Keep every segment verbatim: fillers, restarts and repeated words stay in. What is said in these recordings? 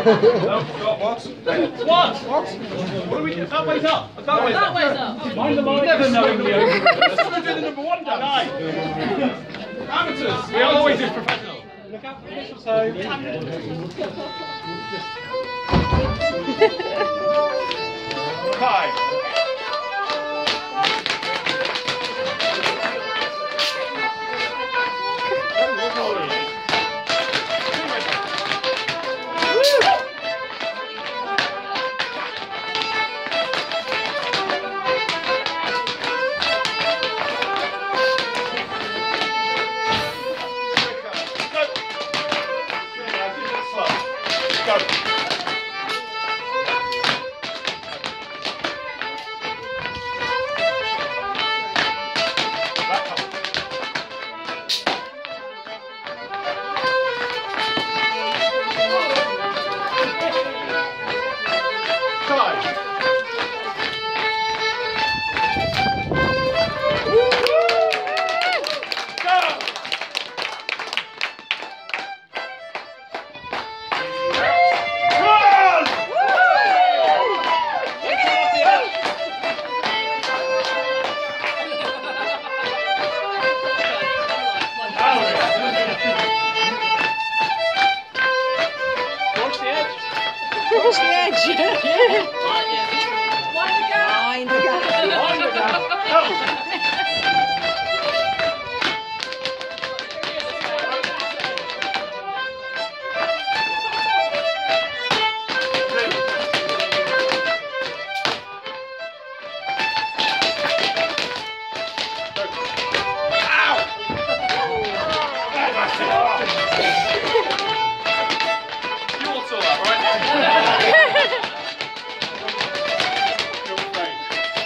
No, stop, what? What? What? What do we do? That way's up. That way's That way's up. Mind the line. Never knowingly over. Let's go do the number one dance. Amateurs. We always do professional. Look out for the mistletoe. Five. Push the edge. Mind the gap. Mind the gap. Mind the gap.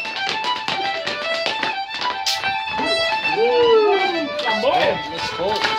Sport.